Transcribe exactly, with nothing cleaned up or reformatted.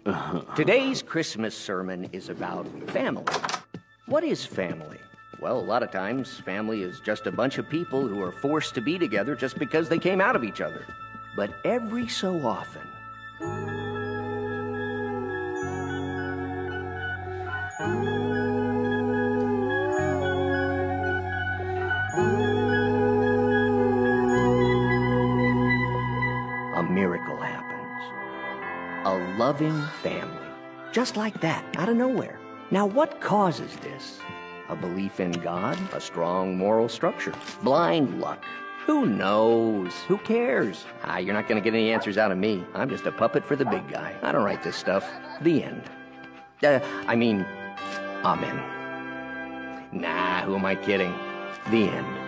Today's Christmas sermon is about family. What is family? Well, a lot of times, family is just a bunch of people who are forced to be together just because they came out of each other. But every so often, a miracle happens. A loving family. Just like that, out of nowhere. Now, what causes this? A belief in God? A strong moral structure? Blind luck? Who knows? Who cares? Ah, you're not gonna get any answers out of me. I'm just a puppet for the big guy. I don't write this stuff. The end. Uh, I mean, amen. Nah, who am I kidding? The end.